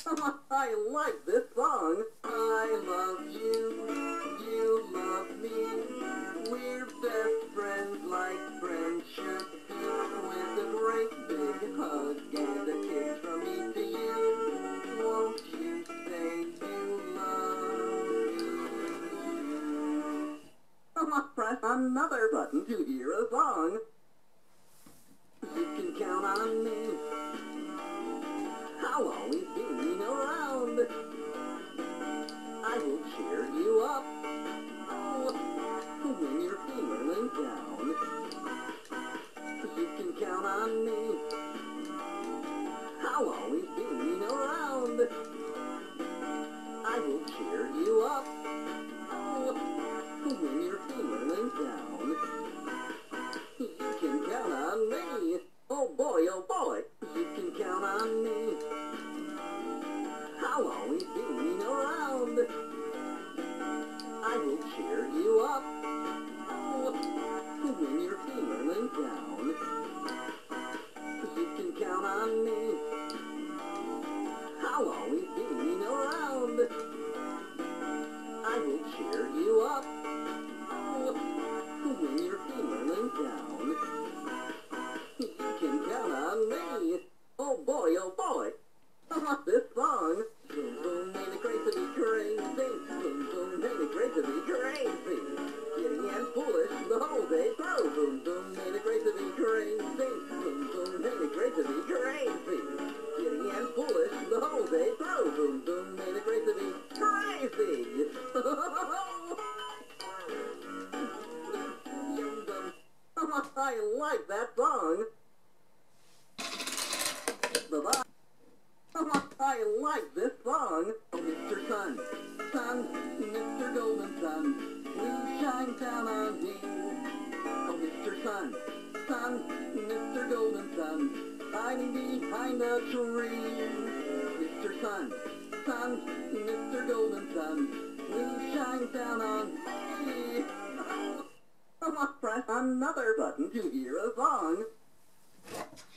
I like this song. I love you, you love me. We're best friends like friendship with a great big hug and a kiss from me to you. Won't you say you love me? Press another button to hear a song. You can count on me. I'll always be around. I will cheer you up when you're feeling down. You can count on me. I'll always be around. I will cheer you up when you're feeling down. You can count on me. Oh boy, you can count on me. I'll always be around. I will cheer you up when you're feeling down. You can count on me. I'll always be around. I will cheer you up when you're feeling down. You can count on me. Oh boy, this song. Boom, boom, ain't it great to be crazy? Boom, boom, ain't it great to be crazy? Giddy and foolish the whole day through. Boom, boom, ain't it great to be crazy? Boom, boom, ain't it great to be crazy? Giddy and foolish the whole day through. Boom, boom, ain't it great to be crazy? I like that song. Bye-bye. I like this song. Oh, Mr. Sun, Sun, Mr. Golden Sun, please shine down on me. Oh, Mr. Sun, Sun, Mr. Golden Sun, hiding behind a tree. Mr. Sun, Sun, Mr. Golden Sun, please shine down on me. Press another button to hear a song.